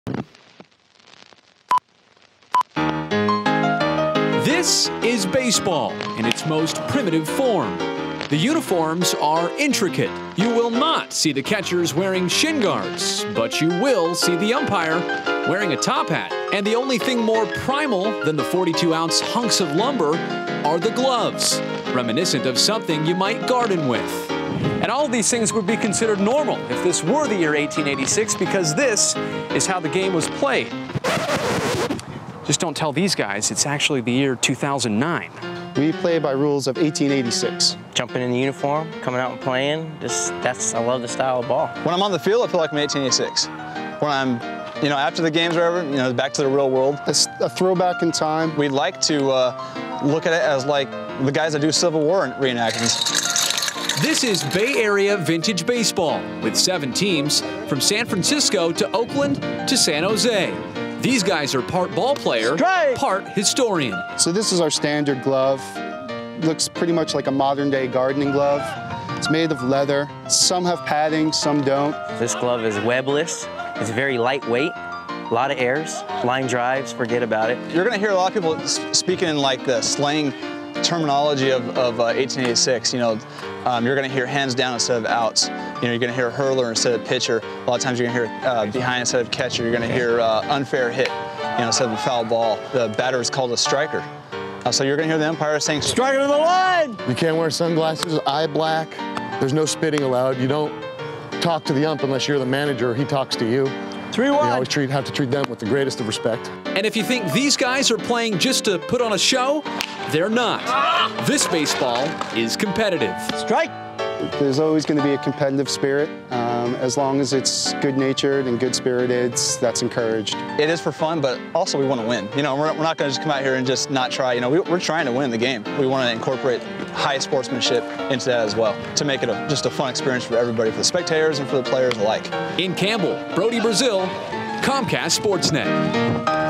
This is baseball in its most primitive form. The uniforms are intricate. You will not see the catchers wearing shin guards, but you will see the umpire wearing a top hat. And the only thing more primal than the 42-ounce hunks of lumber are the gloves, reminiscent of something you might garden with. And all of these things would be considered normal if this were the year 1886, because this is how the game was played. Just don't tell these guys it's actually the year 2009. We play by rules of 1886. Jumping in the uniform, coming out and playing, I love the style of ball. When I'm on the field, I feel like I'm 1886. When I'm, after the games or whatever, back to the real world. It's a throwback in time. We'd like to look at it as like the guys that do Civil War reenactments. This is Bay Area Vintage Baseball, with 7 teams from San Francisco to Oakland to San Jose. These guys are part ball player, part historian. So this is our standard glove. Looks pretty much like a modern-day gardening glove. It's made of leather. Some have padding, some don't. This glove is webless. It's very lightweight. A lot of airs, line drives, forget about it. You're going to hear a lot of people speaking in like the slang terminology of 1886. You're going to hear hands down instead of outs. You're going to hear hurler instead of pitcher. A lot of times you're going to hear behind instead of catcher. You're going to hear unfair hit, instead of a foul ball. The batter is called a striker. So you're going to hear the umpire saying, "Striker to the line!" You can't wear sunglasses, eye black. There's no spitting allowed. You don't talk to the ump unless you're the manager or he talks to you. 3-1. You always have to treat them with the greatest of respect. And if you think these guys are playing just to put on a show, they're not. This baseball is competitive. Strike! There's always going to be a competitive spirit. As long as it's good-natured and good-spirited, that's encouraged. It is for fun, but also we want to win. We're not going to just come out here and just not try. We're trying to win the game. We want to incorporate high sportsmanship into that as well to make it just a fun experience for everybody, for the spectators and for the players alike. In Campbell, Brody Brazil, Comcast Sportsnet.